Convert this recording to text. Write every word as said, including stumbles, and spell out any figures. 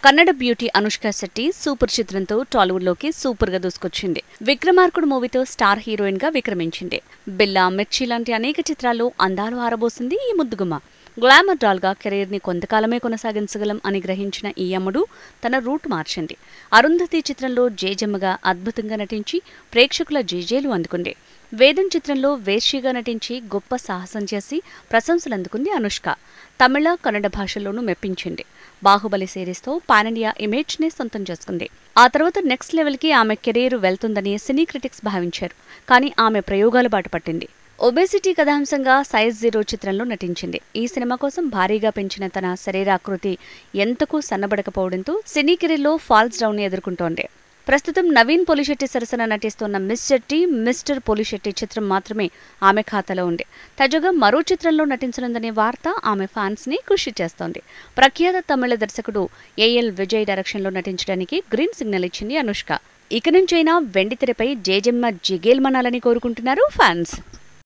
Kannada beauty Anushka Shetty super చిత్రంతో టాలీవుడ్ లోకి super గా దూసుకొచ్చింది. విక్రమార్కుడు మూవీతో స్టార్ హీరోయిన్ గా విక్రమించింది. బిల్లా, మిర్చి లాంటి అనేక చిత్రాల్లో అందాలు ఆరబోసింది ఈ ముద్దుగుమ్మ. గ్లామర్ డాల్ గా కెరీర్ ని కొంతకాలమే కొనసాగించగలం అని గ్రహించిన ఈ అమ్మడు తన రూట్ మార్చింది. అరుంధతి చిత్రంలో జేజమ్మగా అద్భుతంగా నటించి ప్రేక్షకుల జేజేలు అందుకుంది. వేదం చిత్రంలో వేశ్యగా నటించి గొప్ప సాహసం చేసి ప్రశంసలు అందుకుంది అనుష్క. తమిళ, కన్నడ భాషల్లోనూ మెప్పించింది. బాహుబలి సిరీస్తో పాన్ ఇండియా ఇమేజ్ ని సొంతం చేసుకుంది. ఆ తర్వాత నెక్స్ట్ లెవెల్ కి ఆమె కెరీర్ వెళ్తుందని సినీ క్రిటిక్స్ భావించారు. కానీ ఆమె ప్రయోగాల బాట పట్టింది. ఒబేసిటీ కథాంశంగా సైజ్ జీరో చిత్రంలో నటించింది. ఈ సినిమా కోసం భారీగా పెంచిన తన శరీరాకృతి ఎంతకు సన్నబడకపోవడంతో సినీ కెరీర్లో ఫాల్స్ డౌన్ ని ఎదుర్కొంటోంది. ప్రస్తుతం నవీన్ పోలిశెట్టి సరసన నటిస్తున్న మిస్ శెట్టి, మిస్టర్ పోలిశెట్టి చిత్రం మాత్రమే ఆమె ఖాతాలో ఉంది. తాజాగా మరో చిత్రంలో నటించనుందనే వార్త ఆమె ఫ్యాన్స్ ని ఖుషి చేస్తోంది. ప్రఖ్యాత తమిళ దర్శకుడు ఏఎల్ విజయ్ డైరెక్షన్లో నటించడానికి గ్రీన్ సిగ్నల్ ఇచ్చింది అనుష్క. ఇక నుంచైనా వెండితెరపై జేజమ్మ జిగేల్మనాలని కోరుకుంటున్నారు ఫ్యాన్స్.